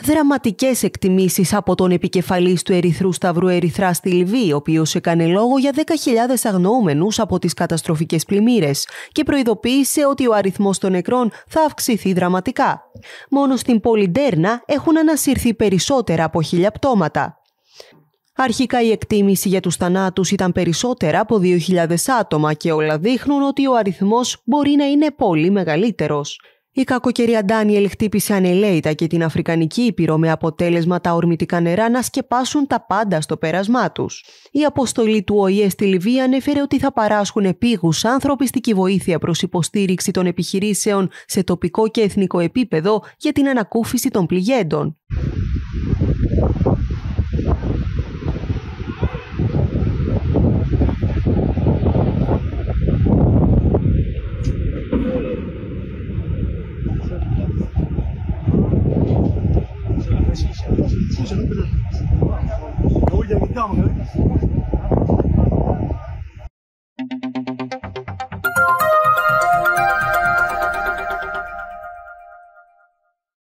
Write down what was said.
Δραματικές εκτιμήσεις από τον επικεφαλής του Ερυθρού Σταυρού Ερυθρά στη Λιβύη, ο οποίος έκανε λόγο για 10.000 αγνοούμενους από τις καταστροφικές πλημμύρες και προειδοποίησε ότι ο αριθμός των νεκρών θα αυξηθεί δραματικά. Μόνο στην πόλη Ντέρνα έχουν ανασυρθεί περισσότερα από 1.000 πτώματα. Αρχικά η εκτίμηση για τους θανάτους ήταν περισσότερα από 2.000 άτομα και όλα δείχνουν ότι ο αριθμός μπορεί να είναι πολύ μεγαλύτερος. Η κακοκαιρία Ντάνιελ χτύπησε ανελαίητα και την Αφρικανική Ήπειρο με αποτέλεσμα τα ορμητικά νερά να σκεπάσουν τα πάντα στο πέρασμά τους. Η αποστολή του ΟΗΕ στη Λιβύη ανέφερε ότι θα παράσχουν επίγους ανθρωπιστική βοήθεια προς υποστήριξη των επιχειρήσεων σε τοπικό και εθνικό επίπεδο για την ανακούφιση των πληγέντων. 有点像。